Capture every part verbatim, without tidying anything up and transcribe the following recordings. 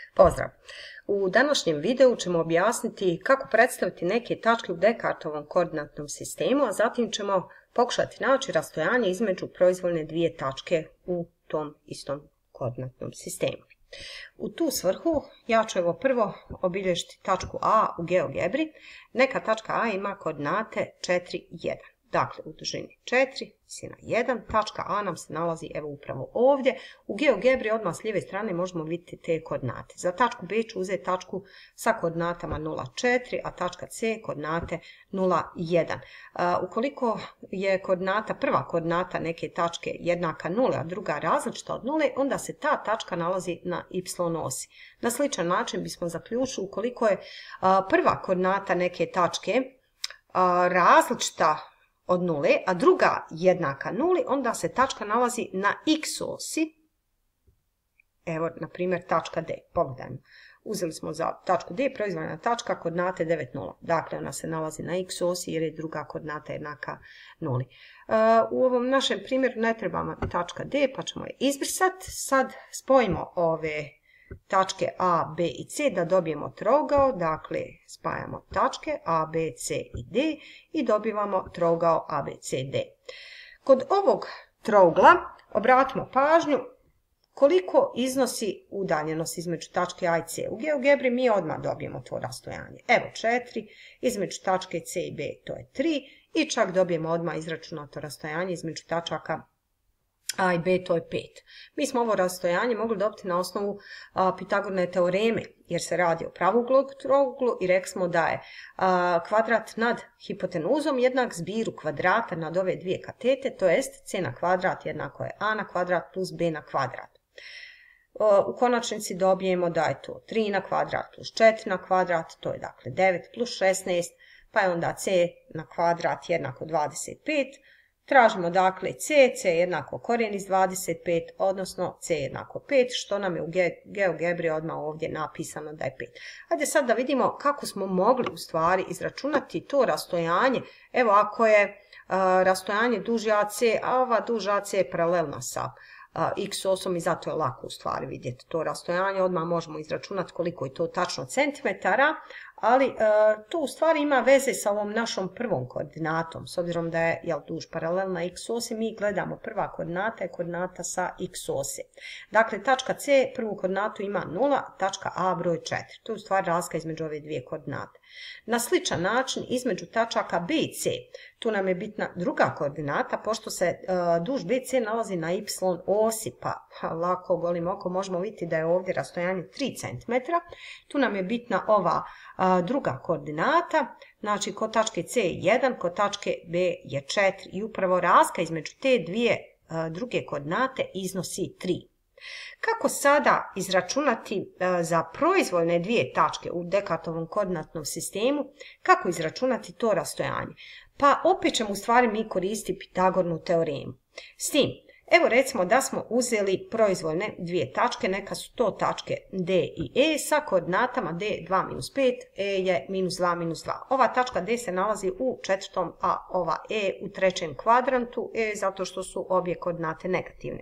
Pozdrav! U današnjem videu ćemo objasniti kako predstaviti neke tačke u Descartovom koordinatnom sistemu, a zatim ćemo pokušati naći rastojanje između proizvoljne dvije tačke u tom istom koordinatnom sistemu. U tu svrhu ja ću evo prvo obilježiti tačku A u GeoGebri. Neka tačka A ima koordinate četiri, jedan. Dakle, u dužini četiri, visina jedan, tačka A nam se nalazi evo upravo ovdje. U GeoGebri odmah s lijeve strane možemo vidjeti te koordinate. Za tačku B ću uzeti tačku sa koordinatama nula, četiri, a tačka C koordinate nula, jedan. Uh, ukoliko je koordinata, prva koordinata neke tačke jednaka nula, a druga različita od nule, onda se ta tačka nalazi na y osi. Na sličan način bismo zaključili ukoliko je uh, prva koordinata neke tačke uh, različita od nule, a druga jednaka nuli, onda se tačka nalazi na x osi. Evo, na primjer, tačka D. Pogledajmo. Uzeli smo za tačku D, proizvoljna tačka, koordinate devet, nula. Dakle, ona se nalazi na x osi jer je druga koordinata jednaka nuli. Uh, u ovom našem primjeru ne trebamo tačka D, pa ćemo je izbrisati. Sad spojimo ove tačke A, B i C da dobijemo trougao, dakle spajamo tačke A, B, C i D i dobivamo trougao A B C D. Kod ovog trougla obratimo pažnju koliko iznosi udaljenost između tačke A i C. U GeoGebri mi odmah dobijemo to rastojanje. Evo četiri, između tačke C i B to je tri i čak dobijemo odmah izračunato rastojanje između tačaka A i B to je pet. Mi smo ovo rastojanje mogli dobiti na osnovu a, Pitagorine teoreme, jer se radi o pravouglom trouglu i rekli smo da je a, kvadrat nad hipotenuzom jednak zbiru kvadrata nad ove dvije katete, to jest c na kvadrat jednako je a na kvadrat plus b na kvadrat. A, u konačnici dobijemo da je to tri na kvadrat plus četiri na kvadrat, to je dakle devet plus šesnaest, pa je onda c na kvadrat jednako dvadeset pet. Tražimo dakle c, c jednako korijen iz dvadeset pet, odnosno c jednako pet, što nam je u GeoGebri odmah ovdje napisano da je pet. Hajde sad da vidimo kako smo mogli u stvari izračunati to rastojanje. Evo ako je uh, rastojanje duži A C, a ova duža A C je paralelna sa uh, x osom i zato je lako u stvari vidjeti to rastojanje. Odmah možemo izračunati koliko je to tačno centimetara, ali e, to u stvari ima veze sa ovom našom prvom koordinatom, s obzirom da je jel, duž paralelna x osi, mi gledamo prva koordinata je koordinata sa x osi. Dakle, tačka C prvu koordinatu ima nula, tačka A broj četiri. To je u stvari razlika između ove dvije koordinate. Na sličan način između tačaka B i C, tu nam je bitna druga koordinata, pošto se e, duž B C nalazi na y osi, pa, pa lako golim oko možemo vidjeti da je ovdje rastojanje tri centimetra. Tu nam je bitna ova a, druga koordinata, znači kod tačke C je jedan, kod tačke B je četiri i upravo razlika između te dvije a, druge koordinate iznosi tri. Kako sada izračunati a, za proizvoljne dvije tačke u Descartovom koordinatnom sistemu, kako izračunati to rastojanje? Pa opet ćemo u stvari mi koristiti Pitagorinu teoremu. S tim, evo recimo da smo uzeli proizvoljne dvije tačke, neka su to tačke D i E sa koordinatama D dva minus pet, E je minus dva minus dva. Ova tačka D se nalazi u četvrtom, a ova E u trećem kvadrantu, E zato što su obje koordinate negativne.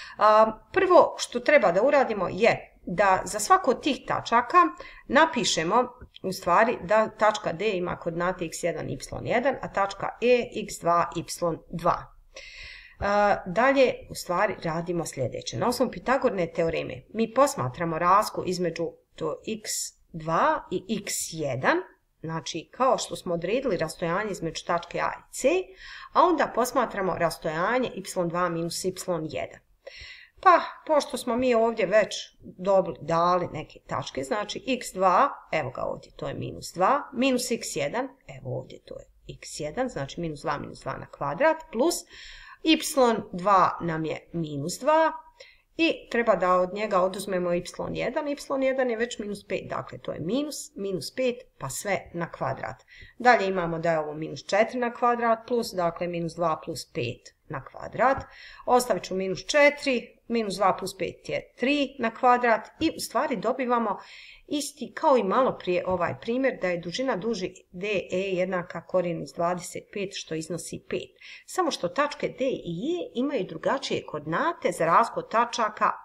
Prvo što treba da uradimo je da za svaku od tih tačaka napišemo u stvari da tačka D ima koordinate x jedan, y jedan, a tačka E x dva, y dva. Uh, dalje u stvari radimo sljedeće. Na osnovu Pitagorine teoreme mi posmatramo razliku između to x dva i x jedan, znači kao što smo odredili rastojanje između tačke A i C, a onda posmatramo rastojanje y dva minus y jedan. Pa, pošto smo mi ovdje već dobili, dali neke tačke, znači x dva, evo ga ovdje, to je minus dva, minus x jedan, evo ovdje to je x jedan, znači minus dva minus dva na kvadrat, plus y dva nam je minus dva i treba da od njega oduzmemo y jedan. y jedan je već minus pet, dakle to je minus, minus pet pa sve na kvadrat. Dalje imamo da je ovo minus četiri na kvadrat plus, dakle minus dva plus pet na kvadrat. Ostavit ću minus četiri, minus dva plus pet je tri na kvadrat i u stvari dobivamo isti kao i malo prije ovaj primjer da je dužina duži D E jednaka korijen iz dvadeset pet što iznosi pet. Samo što tačke D i E imaju drugačije koordinate za razliku od tačaka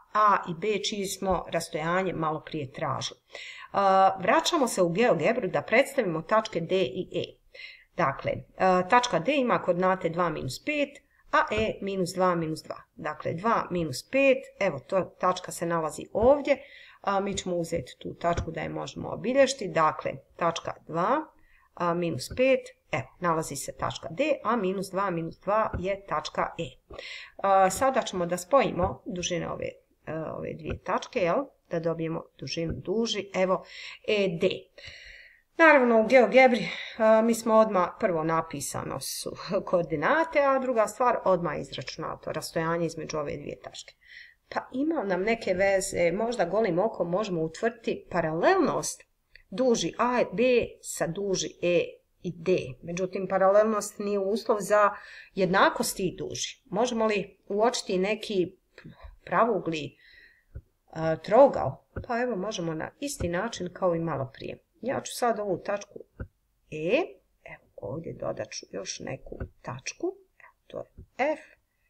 A i B čiji smo rastojanje malo prije tražili. Vraćamo se u GeoGebru da predstavimo tačke D i E. Dakle, tačka D ima koordinate dva minus pet, a E minus dva minus dva. Dakle, dva minus pet, evo, to tačka se nalazi ovdje. A, mi ćemo uzeti tu tačku da je možemo obilježiti. Dakle, tačka dva a, minus pet, evo, nalazi se tačka D, a minus dva minus dva je tačka E. A, sada ćemo da spojimo dužine ove, a, ove dvije tačke, jel? Da dobijemo dužinu duži, evo, E D. Naravno, u GeoGebri a, mi smo odmah, prvo napisano su koordinate, a druga stvar odmah izračunato rastojanje između ove dvije tačke. Pa ima nam neke veze, možda golim okom možemo utvrditi paralelnost duži A i B sa duži E i D. Međutim, paralelnost nije uslov za jednakost tih duži. Možemo li uočiti neki pravougli uh, trougao? Pa evo, možemo na isti način kao i malo prije. Ja ću sad ovu tačku E, evo ovdje dodat ću još neku tačku, evo to je F,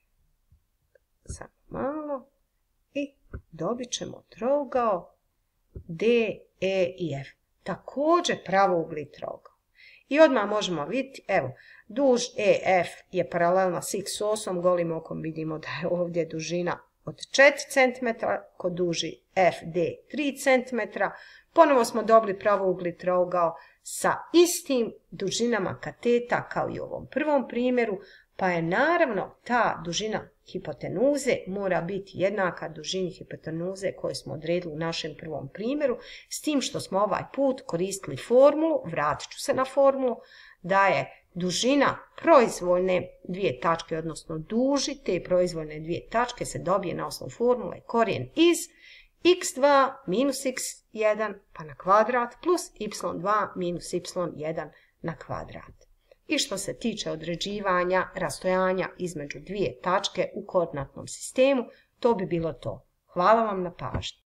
samo malo, i dobit ćemo trougao D, E i F. Također pravougli trougao. I odmah možemo vidjeti, evo, duž E F je paralelna s x osom, golim okom vidimo da je ovdje dužina od četiri centimetra, kod duži F D tri centimetra. Ponovo smo dobili pravougli trougao sa istim dužinama kateta kao i u ovom prvom primjeru, pa je naravno ta dužina hipotenuze mora biti jednaka dužini hipotenuze koju smo odredili u našem prvom primjeru, s tim što smo ovaj put koristili formulu, vratit ću se na formulu, da je dužina proizvoljne dvije tačke, odnosno duži te proizvoljne dvije tačke se dobije na osnovu formule korijen iz x dva minus x jedan pa na kvadrat plus y dva minus y jedan na kvadrat. I što se tiče određivanja rastojanja između dvije tačke u koordinatnom sistemu, to bi bilo to. Hvala vam na pažnji.